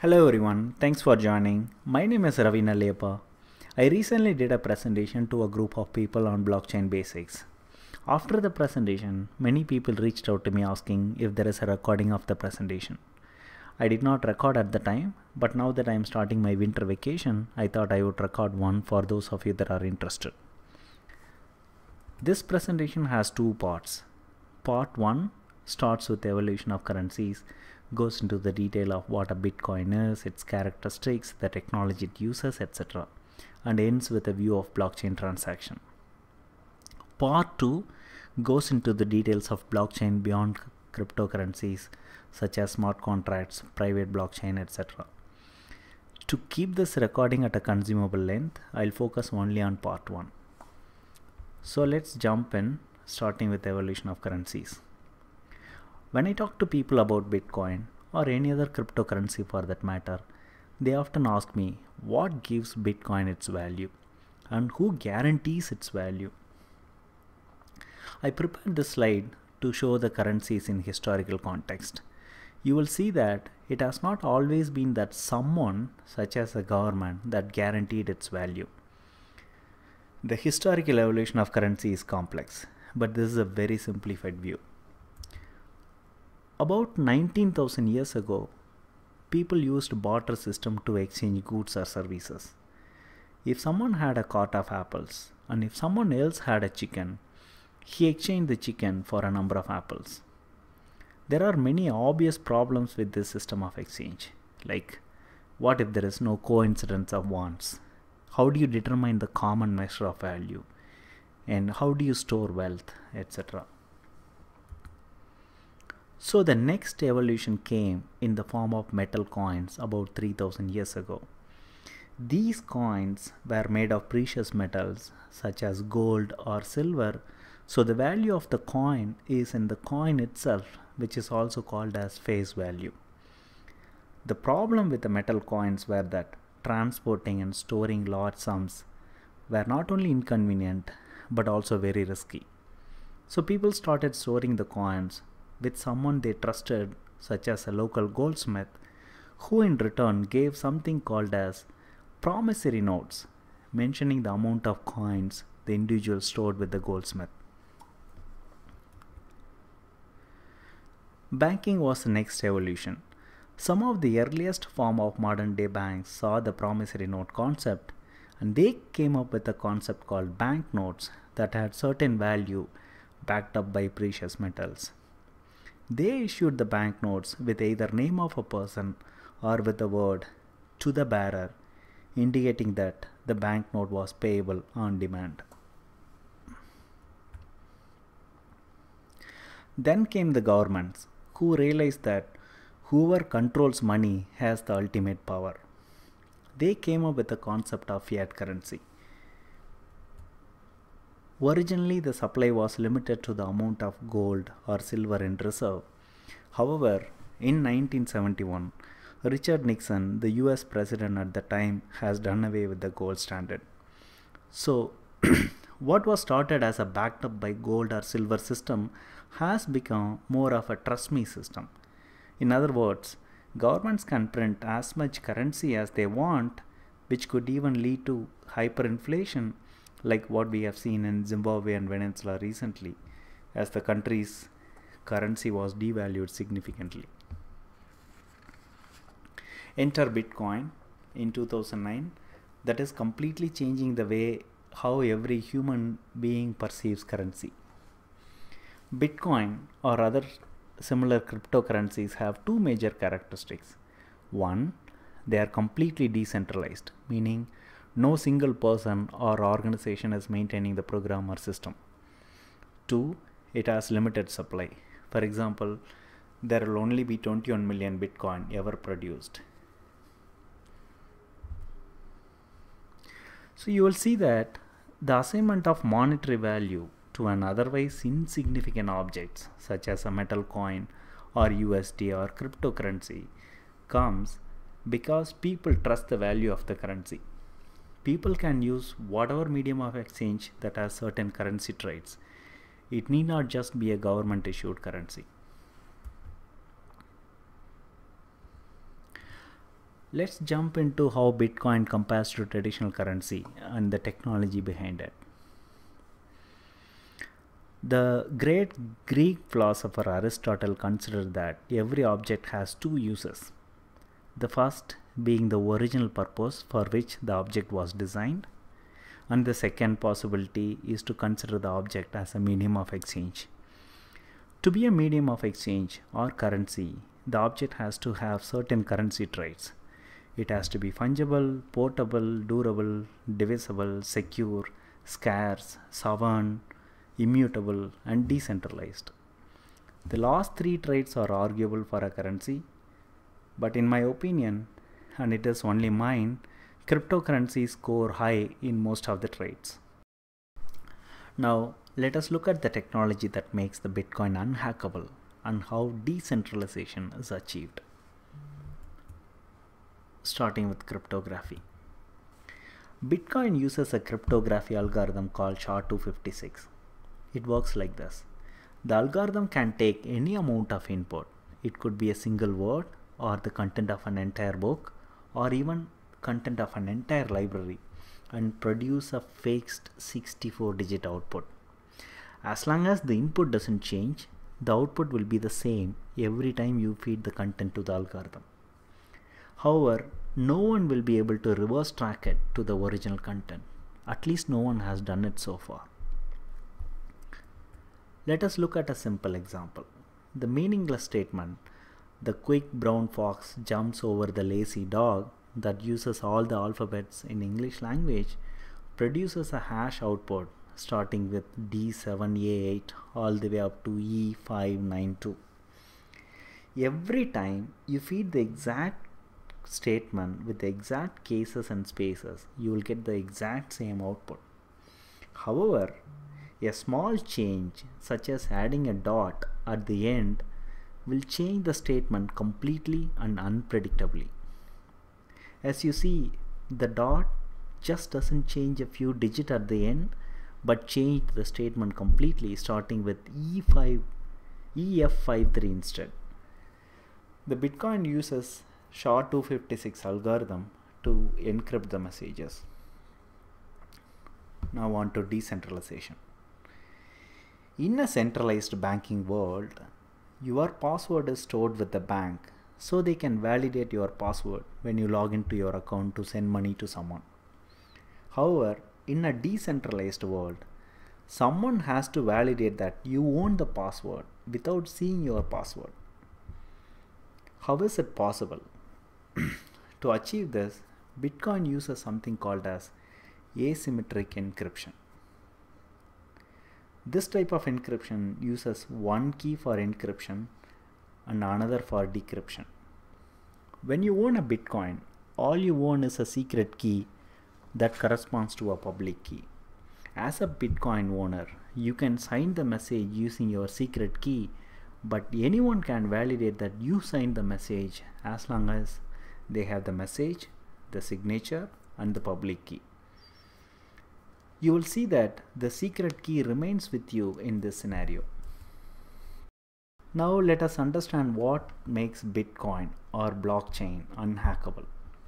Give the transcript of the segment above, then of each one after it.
Hello everyone, thanks for joining. My name is Ravina Lepa. I recently did a presentation to a group of people on blockchain basics. After the presentation, many people reached out to me asking if there is a recording of the presentation. I did not record at the time, but now that I am starting my winter vacation, I thought I would record one for those of you that are interested. This presentation has two parts. Part 1 starts with the evolution of currencies, goes into the detail of what a Bitcoin is, its characteristics, the technology it uses, etc., and ends with a view of blockchain transaction. Part 2 goes into the details of blockchain beyond cryptocurrencies such as smart contracts, private blockchain, etc. To keep this recording at a consumable length, I'll focus only on part 1. So let's jump in, starting with the evolution of currencies. When I talk to people about Bitcoin or any other cryptocurrency for that matter, they often ask me what gives Bitcoin its value and who guarantees its value. I prepared this slide to show the currencies in historical context. You will see that it has not always been that someone, such as a government, that guaranteed its value. The historical evolution of currency is complex, but this is a very simplified view. About 19,000 years ago, people used barter system to exchange goods or services. If someone had a cart of apples and if someone else had a chicken, he exchanged the chicken for a number of apples. There are many obvious problems with this system of exchange, like what if there is no coincidence of wants? How do you determine the common measure of value? And how do you store wealth, etc.? So the next evolution came in the form of metal coins about 3000 years ago. These coins were made of precious metals such as gold or silver, so the value of the coin is in the coin itself, which is also called as face value. The problem with the metal coins were that transporting and storing large sums were not only inconvenient but also very risky. So people started storing the coins with someone they trusted, such as a local goldsmith, who in return gave something called as promissory notes, mentioning the amount of coins the individual stored with the goldsmith. Banking was the next evolution. Some of the earliest form of modern day banks saw the promissory note concept, and they came up with a concept called banknotes that had certain value backed up by precious metals. They issued the banknotes with either name of a person or with the word "to the bearer," indicating that the banknote was payable on demand. Then came the governments, who realized that whoever controls money has the ultimate power. They came up with the concept of fiat currency. Originally, the supply was limited to the amount of gold or silver in reserve. However, in 1971, Richard Nixon, the US president at the time, has done away with the gold standard. So, what was started as a backed up by gold or silver system has become more of a trust me system. In other words, governments can print as much currency as they want, which could even lead to hyperinflation, like what we have seen in Zimbabwe and Venezuela recently, as the country's currency was devalued significantly. Enter Bitcoin in 2009, that is completely changing the way how every human being perceives currency. Bitcoin or other similar cryptocurrencies have two major characteristics. One, they are completely decentralized, meaning no single person or organization is maintaining the program or system. 2, it has limited supply. For example, there will only be 21 million Bitcoin ever produced. So you will see that the assignment of monetary value to an otherwise insignificant objects such as a metal coin or USD or cryptocurrency comes because people trust the value of the currency. People can use whatever medium of exchange that has certain currency traits. It need not just be a government issued currency. Let's jump into how Bitcoin compares to traditional currency and the technology behind it. The great Greek philosopher Aristotle considered that every object has two uses. The first being the original purpose for which the object was designed, and the second possibility is to consider the object as a medium of exchange. To be a medium of exchange or currency, the object has to have certain currency traits. It has to be fungible, portable, durable, divisible, secure, scarce, sovereign, immutable, and decentralized. The last three traits are arguable for a currency, but in my opinion, and it is only mine, cryptocurrencies score high in most of the traits. Now, let us look at the technology that makes the Bitcoin unhackable and how decentralization is achieved. Starting with cryptography. Bitcoin uses a cryptography algorithm called SHA-256. It works like this. The algorithm can take any amount of input. It could be a single word or the content of an entire book or even content of an entire library and produce a fixed 64-digit output. As long as the input doesn't change, the output will be the same every time you feed the content to the algorithm. However, no one will be able to reverse track it to the original content. At least no one has done it so far. Let us look at a simple example. The meaningless statement, "The quick brown fox jumps over the lazy dog," that uses all the alphabets in English language, produces a hash output starting with D7A8 all the way up to E592. Every time you feed the exact statement with the exact cases and spaces, you will get the exact same output. However, a small change, such as adding a dot at the end, will change the statement completely and unpredictably. As you see, the dot just doesn't change a few digits at the end, but changed the statement completely, starting with EF53 instead. The Bitcoin uses SHA-256 algorithm to encrypt the messages. Now on to decentralization. In a centralized banking world, your password is stored with the bank so they can validate your password when you log into your account to send money to someone. However, in a decentralized world, someone has to validate that you own the password without seeing your password. How is it possible? To achieve this, Bitcoin uses something called as asymmetric encryption. This type of encryption uses one key for encryption and another for decryption. When you own a Bitcoin, all you own is a secret key that corresponds to a public key. As a Bitcoin owner, you can sign the message using your secret key, but anyone can validate that you signed the message as long as they have the message, the signature, and the public key. You will see that the secret key remains with you in this scenario. Now let us understand what makes Bitcoin or blockchain unhackable.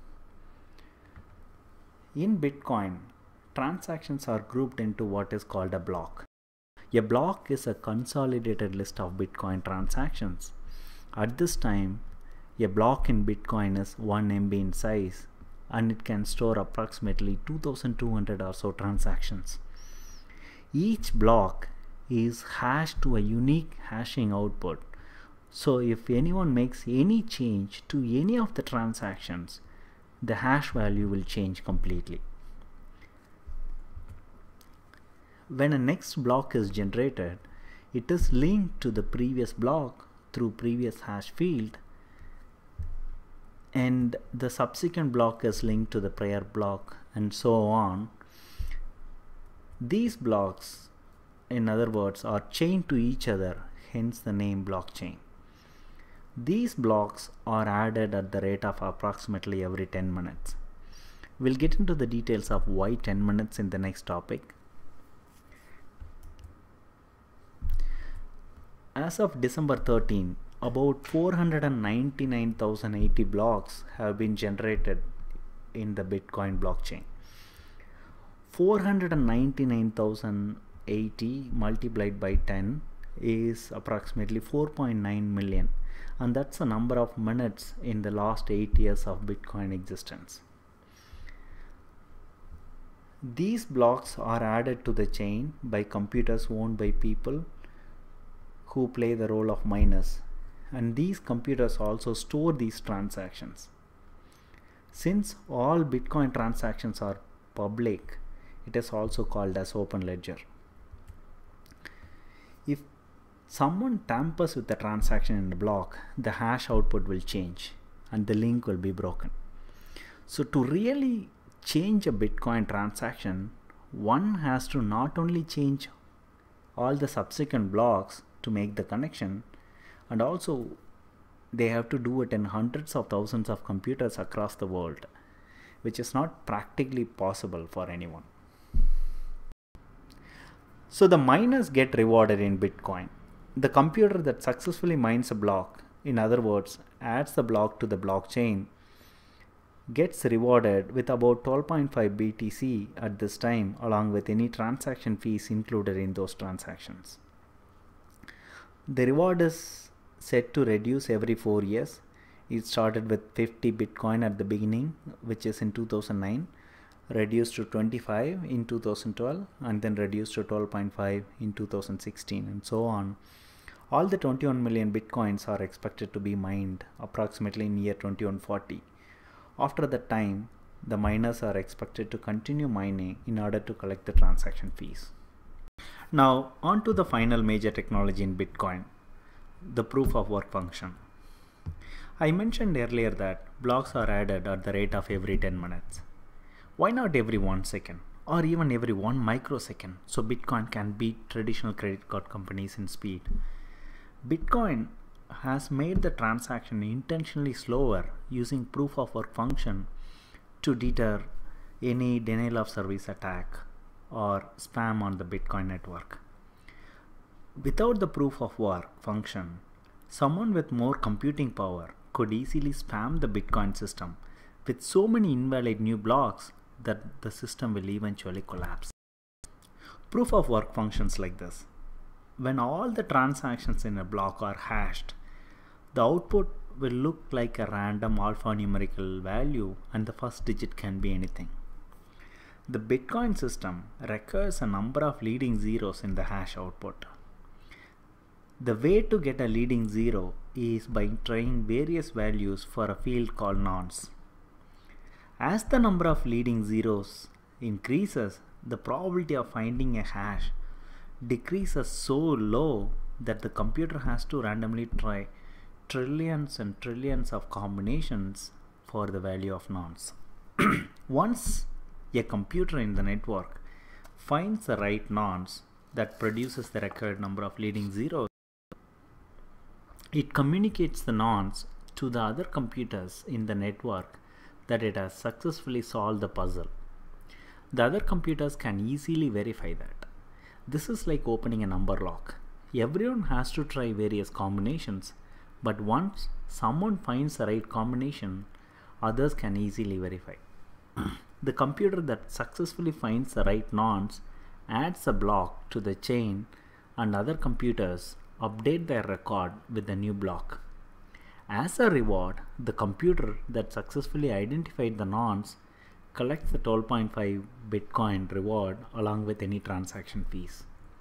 In Bitcoin, transactions are grouped into what is called a block. A block is a consolidated list of Bitcoin transactions. At this time, a block in Bitcoin is 1 MB in size, and it can store approximately 2200 or so transactions. Each block is hashed to a unique hashing output. So if anyone makes any change to any of the transactions, the hash value will change completely. When a next block is generated, it is linked to the previous block through previous hash field, and the subsequent block is linked to the prior block, and so on. These blocks, in other words, are chained to each other, hence the name blockchain. These blocks are added at the rate of approximately every 10 minutes. We'll get into the details of why 10 minutes in the next topic. As of December 13, about 499,080 blocks have been generated in the Bitcoin blockchain. 499,080 multiplied by 10 is approximately 4.9 million, and that's the number of minutes in the last 8 years of Bitcoin existence. These blocks are added to the chain by computers owned by people who play the role of miners, and these computers also store these transactions. Since all Bitcoin transactions are public, it is also called as open ledger. If someone tampers with the transaction in the block, the hash output will change and the link will be broken. So to really change a Bitcoin transaction, one has to not only change all the subsequent blocks to make the connection, and also they have to do it in hundreds of thousands of computers across the world, which is not practically possible for anyone. So the miners get rewarded in Bitcoin. The computer that successfully mines a block, in other words, adds the block to the blockchain, gets rewarded with about 12.5 BTC at this time, along with any transaction fees included in those transactions. The reward is set to reduce every 4 years. It started with 50 Bitcoin at the beginning, which is in 2009, reduced to 25 in 2012, and then reduced to 12.5 in 2016, and so on. All the 21 million Bitcoins are expected to be mined approximately in year 2140. After that time, the miners are expected to continue mining in order to collect the transaction fees. Now, on to the final major technology in Bitcoin, the proof of work function. I mentioned earlier that blocks are added at the rate of every 10 minutes. Why not every 1 second or even every 1 microsecond, so Bitcoin can beat traditional credit card companies in speed? Bitcoin has made the transaction intentionally slower using proof of work function to deter any denial of service attack or spam on the Bitcoin network. Without the proof of work function, someone with more computing power could easily spam the Bitcoin system with so many invalid new blocks that the system will eventually collapse. Proof of work functions like this. When all the transactions in a block are hashed, the output will look like a random alphanumerical value, and the first digit can be anything. The Bitcoin system requires a number of leading zeros in the hash output. The way to get a leading zero is by trying various values for a field called nonce. As the number of leading zeros increases, the probability of finding a hash decreases so low that the computer has to randomly try trillions and trillions of combinations for the value of nonce. Once a computer in the network finds the right nonce that produces the required number of leading zeros, it communicates the nonce to the other computers in the network that it has successfully solved the puzzle. The other computers can easily verify that. This is like opening a number lock. Everyone has to try various combinations, but once someone finds the right combination, others can easily verify. The computer that successfully finds the right nonce adds a block to the chain, and other computers update their record with the new block. As a reward, the computer that successfully identified the nonce collects the 12.5 Bitcoin reward along with any transaction fees.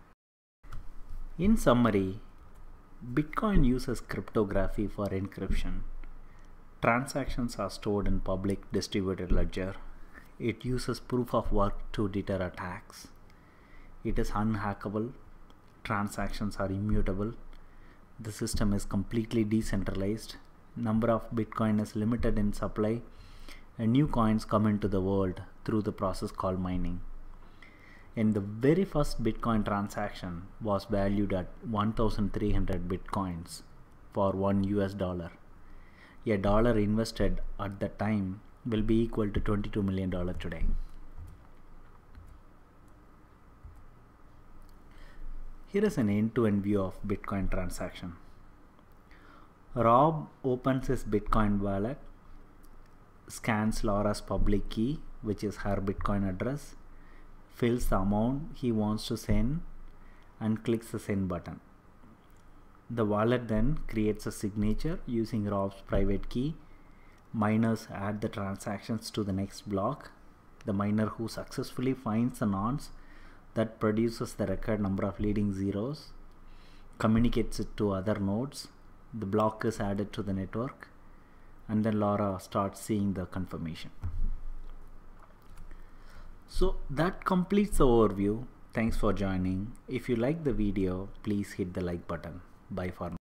In summary, Bitcoin uses cryptography for encryption. Transactions are stored in public distributed ledger. It uses proof of work to deter attacks. It is unhackable. Transactions are immutable. The system is completely decentralized. Number of Bitcoin is limited in supply, and new coins come into the world through the process called mining. And the very first Bitcoin transaction was valued at 1,300 Bitcoins for $1. A dollar invested at that time will be equal to $22 million today. Here is an end-to-end view of Bitcoin transaction. Rob opens his Bitcoin wallet, scans Laura's public key, which is her Bitcoin address, fills the amount he wants to send, and clicks the send button. The wallet then creates a signature using Rob's private key. Miners add the transactions to the next block. The miner who successfully finds the nonce that produces the record number of leading zeros communicates it to other nodes. The block is added to the network, and then Laura starts seeing the confirmation. So that completes the overview. Thanks for joining. If you like the video, please hit the like button. Bye for now.